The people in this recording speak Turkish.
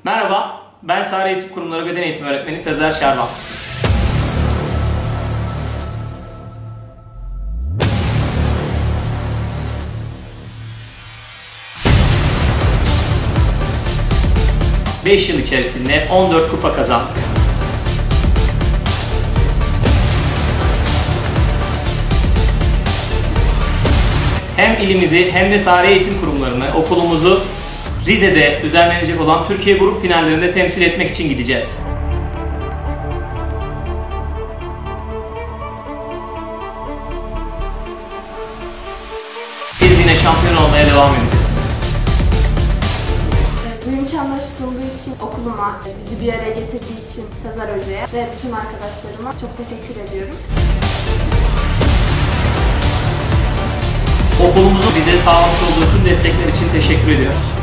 Merhaba, ben Sare Eğitim Kurumları Beden Eğitimi Öğretmeni Sezer Şervan. Beş yıl içerisinde 14 kupa kazandık. Hem ilimizi hem de Sare Eğitim Kurumlarını, okulumuzu Rize'de düzenlenecek olan Türkiye grup finallerinde temsil etmek için gideceğiz. Biz yine şampiyon olmaya devam edeceğiz. Bu imkanları sunduğu için okuluma, bizi bir araya getirdiği için Sezer Hoca'ya ve bütün arkadaşlarıma çok teşekkür ediyorum. Okulumuzun bize sağlamış olduğu tüm destekler için teşekkür ediyoruz.